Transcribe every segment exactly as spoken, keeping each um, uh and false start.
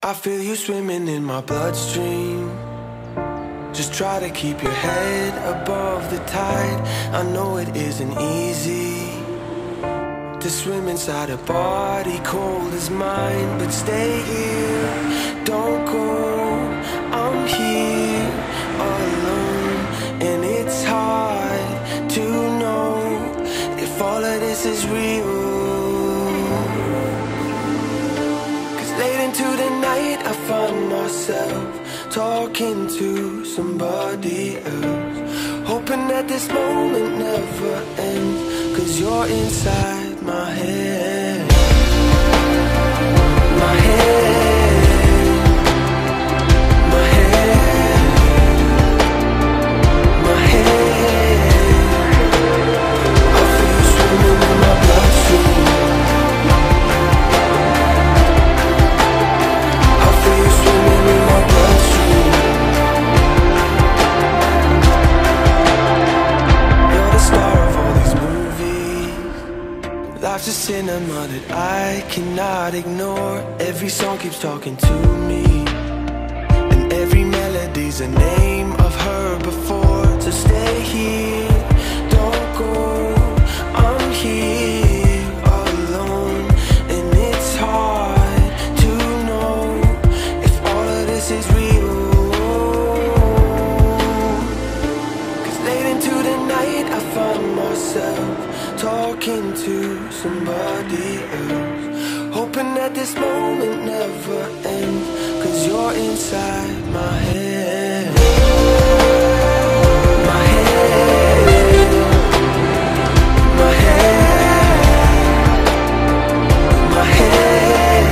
I feel you swimming in my bloodstream. Just try to keep your head above the tide. I know it isn't easy to swim inside a body cold as mine, but stay here, don't go. I'm here alone, and it's hard to know if all of this is real. Late into the night, I find myself talking to somebody else, hoping that this moment never ends, 'cause you're inside my head. My head, my head, my head. I feel you swimming in my bloodstream. Life's a cinema that I cannot ignore. Every song keeps talking to me, and every melody's a name I've heard before. So stay here, don't go. I'm here alone, and it's hard to know if all of this is real. 'Cause late into the night, I find myself talking to somebody else, hoping that this moment never ends, 'cause you're inside my head. My head, my head, my head.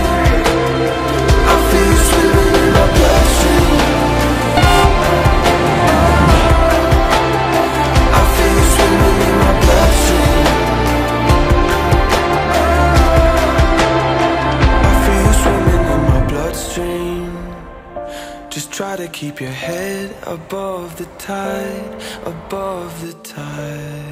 I feel you swimming in my bloodstream. I feel you swimming in my bloodstream. Just try to keep your head above the tide, above the tide.